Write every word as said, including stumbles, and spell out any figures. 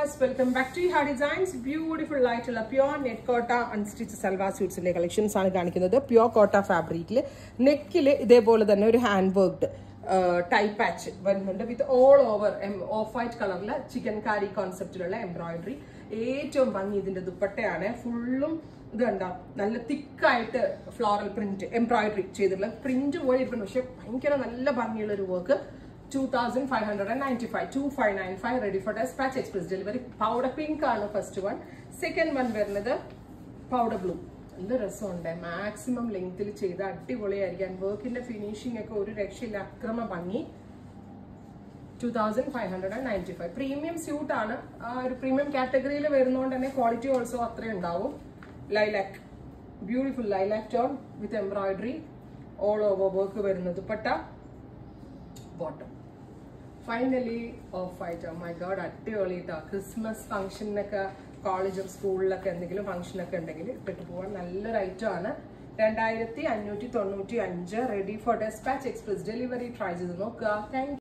viewers, welcome back to Her Designs. Beautiful light pure net Kota unstitched salwar suits collections ആണ് കാണിക്കുന്നത്. Pure Kota fabric ൽ നെക്കിൽ ഇതേപോലെ തന്നെ ഒരു ഹാൻഡ് വർക്ക്ഡ് ടൈ പാച്ച് വരുന്നുണ്ട് with all over off white കളറിൽ ചിക്കൻ കാരി കോൺസെപ്റ്റിലുള്ള എംബ്രോയിഡറി. ഏറ്റവും ഭംഗി ഇതിന്റെ ദുപ്പട്ടയാണ്. ഫുള്ളും ഇത് കണ്ടോ നല്ല തിക്കായിട്ട് ഫ്ലോറൽ പ്രിന്റ് എംബ്രോയിഡറി ചെയ്തിട്ടുള്ള പ്രിന്റ് പോലെ ഇരിക്കുന്നു. പക്ഷെ ഭയങ്കര നല്ല ഭംഗിയുള്ള ഒരു work. two thousand five hundred ninety-five, two thousand five hundred ninety-five, ready for dispatch, express delivery. Powder pink ആണ് first one. Second one വരുന്നത് powder blue. നല്ല രസമുണ്ട്. മാക്സിമം ലെങ്ത്തിൽ ചെയ്ത അടിപൊളിയായിരിക്കാൻ. വർക്കിന്റെ ഫിനിഷിംഗ് ഒക്കെ ഒരു രക്ഷയില്ല. അക്രമ ഭംഗി. two thousand five hundred ninety-five. Premium suit ആണ്. ആ ഒരു പ്രീമിയം കാറ്റഗറിയിൽ വരുന്നതുകൊണ്ട് തന്നെ ക്വാളിറ്റി ഓൾസോ അത്രയും ഉണ്ടാവും. Lilac, beautiful lilac tone with embroidery all over work വരുന്നത്. Dupatta, bottom. Finally, off white. Oh my god, അടിപൊളി ട്ടോ. ക്രിസ്മസ് ഫംഗ്ഷനൊക്കെ കോളേജും സ്കൂളിലൊക്കെ എന്തെങ്കിലും ഫംഗ്ഷനൊക്കെ ഉണ്ടെങ്കിൽ ഇട്ടിട്ട് പോകാൻ നല്ലൊരു ഐറ്റം ആണ്. രണ്ടായിരത്തി അഞ്ഞൂറ്റി തൊണ്ണൂറ്റി അഞ്ച്, ready for despatch, express delivery. Try ചെയ്ത് നോക്കുക. താങ്ക്